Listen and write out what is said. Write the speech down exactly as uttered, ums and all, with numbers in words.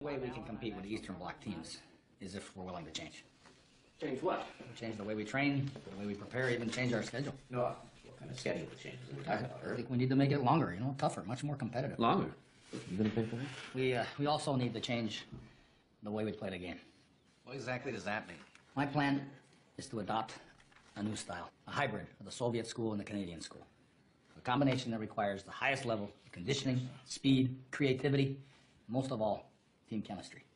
The way we can compete with the Eastern Bloc teams is if we're willing to change. Change what? Change the way we train, the way we prepare, even change our schedule. No, what kind of schedule changes? I I think we need to make it longer, you know, tougher, much more competitive. Longer? You gonna pay for that? We, uh, we also need to change the way we play the game. What exactly does that mean? My plan is to adopt a new style, a hybrid of the Soviet school and the Canadian school. A combination that requires the highest level of conditioning, speed, creativity, and most of all, team chemistry.